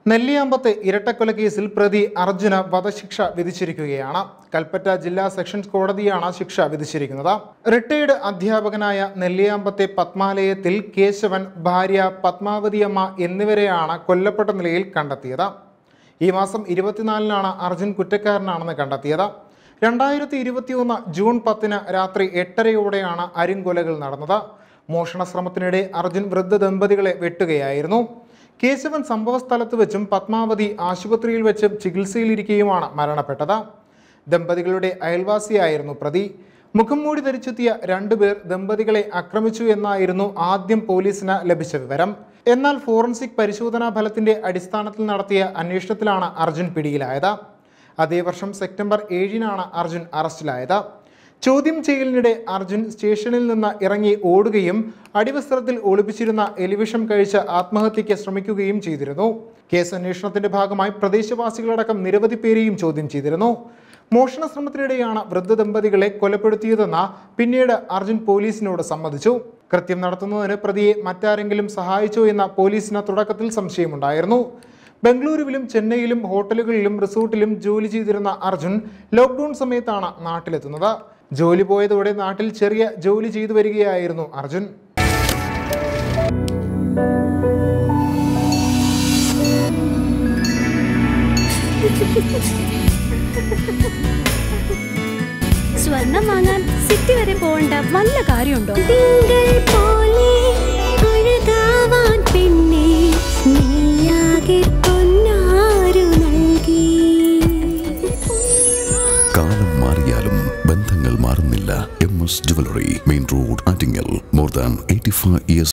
നെല്ലിയാമ്പത്തെ ഇരട്ടക്കൊലക്കേസിൽ പ്രതി അർജുന വധശിക്ഷ വിധിച്ചിരിക്കുകയാണ്. കൽപ്പറ്റ ജില്ലാ സെഷൻസ് കോടതിയാണ് ശിക്ഷ വിധിച്ചിരിക്കുന്നത്. റിട്ടയർഡ് അധ്യാപകനായ നെല്ലിയാമ്പത്തെ പത്മാലയത്തിൽ കേശവൻ, ഭാര്യ പത്മാവതിയമ്മ എന്നിവരെയാണ് കൊല്ലപ്പെട്ട നിലയിൽ കണ്ടെത്തിയത്. ഈ മാസം 24-നാണ് അർജുൻ കുറ്റക്കാരനാണെന്ന് കണ്ടെത്തിയത്. 2021 ജൂൺ 10 രാത്രി 8:30-ഓടെയാണ് അരിങ്കൊലകൾ നടന്നത്. മോഷണ ശ്രമത്തിനിടെ അർജുൻ വൃദ്ധ ദമ്പതികളെ വെട്ടുകയായിരുന്നു. കേശവൻ സംഭവസ്ഥലത്ത് വെച്ചും പത്മാവതി ആശുപത്രിയിൽ വെച്ചും ചികിത്സയിലിരിക്കുകയുമാണ് മരണപ്പെട്ടത്. ദമ്പതികളുടെ അയൽവാസിയായിരുന്നു പ്രതി. മുഖം മൂടി ധരിച്ചെത്തിയ 2 പേർ ദമ്പതികളെ ആക്രമിച്ചു എന്നായിരുന്നു ആദ്യം പോലീസിന് ലഭിച്ച വിവരം. എന്നാൽ ഫോറൻസിക് പരിശോധനാ ഫലത്തിന്റെ അടിസ്ഥാനത്തിൽ നടത്തിയ അന്വേഷണത്തിലാണ് അർജുൻ പിടിയിലായത്. അതേ വർഷം സെപ്റ്റംബർ 7-നാണ് അർജുൻ അറസ്റ്റിലായത്. ചോദ്യം ചെയ്യലിനിടെ അർജുൻ സ്റ്റേഷനിൽ നിന്ന് ഇറങ്ങി ഓടുകയും അടിവസ്ത്രത്തിൽ ഒളിപ്പിച്ചിരുന്ന എലിവിഷം കഴിച്ച് ആത്മഹത്യയ്ക്ക് ശ്രമിക്കുകയും ചെയ്തിരുന്നു. കേസ് അന്വേഷണത്തിന്റെ ഭാഗമായി പ്രദേശവാസികളടക്കം നിരവധി പേരെയും ചോദ്യം ചെയ്തിരുന്നു. മോഷണ ശ്രമത്തിനിടെയാണ് വൃദ്ധ ദമ്പതികളെ കൊലപ്പെടുത്തിയതെന്ന് പിന്നീട് അർജുൻ പോലീസിനോട് സമ്മതിച്ചു. കൃത്യം നടത്തുന്നതിന് പ്രതിയെ മറ്റാരെങ്കിലും സഹായിച്ചോ എന്ന പോലീസിന് തുടക്കത്തിൽ സംശയമുണ്ടായിരുന്നു. ബംഗളൂരുവിലും ചെന്നൈയിലും ഹോട്ടലുകളിലും റിസോർട്ടിലും ജോലി ചെയ്തിരുന്ന അർജുൻ ലോക്ക്ഡൌൺ സമയത്താണ് നാട്ടിലെത്തുന്നത്. ജോലി പോയതോടെ നാട്ടിൽ ചെറിയ ജോലി ചെയ്തു വരികയായിരുന്നു അർജുൻ. സ്വർണം വാങ്ങാൻ സിറ്റി വരെ പോകേണ്ട വല്ല കാര്യമുണ്ടോ? കാലം മാറിയാലും ബന്ധങ്ങൾ മാറുന്നില്ല. MS Jewelry, Main Road, Attingel. More than 85 years